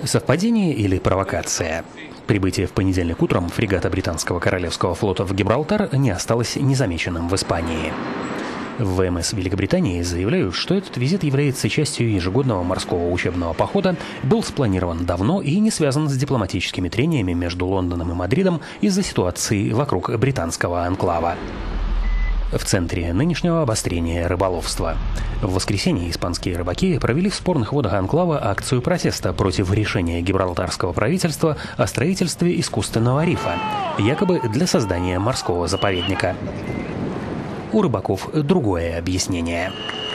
Совпадение или провокация? Прибытие в понедельник утром фрегата британского королевского флота в Гибралтар не осталось незамеченным в Испании. В ВМС Великобритании заявляют, что этот визит является частью ежегодного морского учебного похода, был спланирован давно и не связан с дипломатическими трениями между Лондоном и Мадридом из-за ситуации вокруг британского анклава. В центре нынешнего обострения рыболовства. В воскресенье испанские рыбаки провели в спорных водах анклава акцию протеста против решения гибралтарского правительства о строительстве искусственного рифа, якобы для создания морского заповедника. У рыбаков другое объяснение.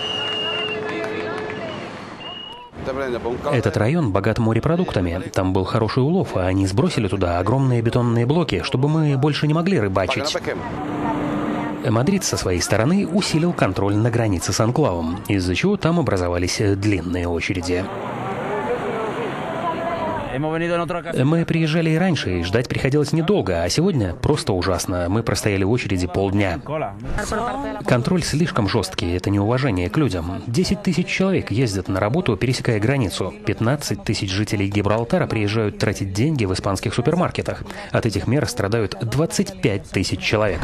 Этот район богат морепродуктами. Там был хороший улов, а они сбросили туда огромные бетонные блоки, чтобы мы больше не могли рыбачить. Мадрид со своей стороны усилил контроль на границе с анклавом, из-за чего там образовались длинные очереди. Мы приезжали и раньше, и ждать приходилось недолго, а сегодня просто ужасно. Мы простояли в очереди полдня. Контроль слишком жесткий, это неуважение к людям. 10 тысяч человек ездят на работу, пересекая границу. 15 тысяч жителей Гибралтара приезжают тратить деньги в испанских супермаркетах. От этих мер страдают 25 тысяч человек.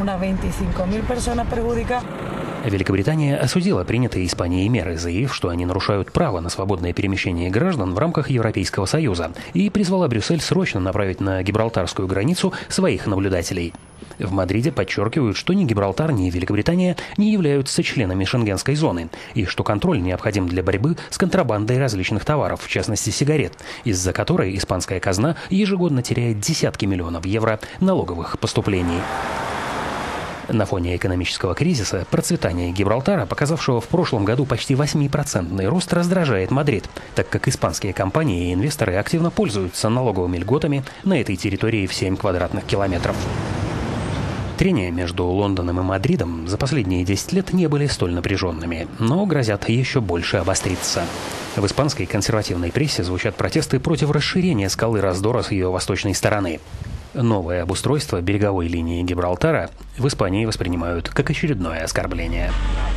Великобритания осудила принятые Испанией меры, заявив, что они нарушают право на свободное перемещение граждан в рамках Европейского Союза, и призвала Брюссель срочно направить на гибралтарскую границу своих наблюдателей. В Мадриде подчеркивают, что ни Гибралтар, ни Великобритания не являются членами Шенгенской зоны, и что контроль необходим для борьбы с контрабандой различных товаров, в частности сигарет, из-за которой испанская казна ежегодно теряет десятки миллионов евро налоговых поступлений. На фоне экономического кризиса процветание Гибралтара, показавшего в прошлом году почти 8% рост, раздражает Мадрид, так как испанские компании и инвесторы активно пользуются налоговыми льготами на этой территории в 7 квадратных километров. Трения между Лондоном и Мадридом за последние 10 лет не были столь напряженными, но грозят еще больше обостриться. В испанской консервативной прессе звучат протесты против расширения скалы раздора с ее восточной стороны. Новое обустройство береговой линии Гибралтара в Испании воспринимают как очередное оскорбление.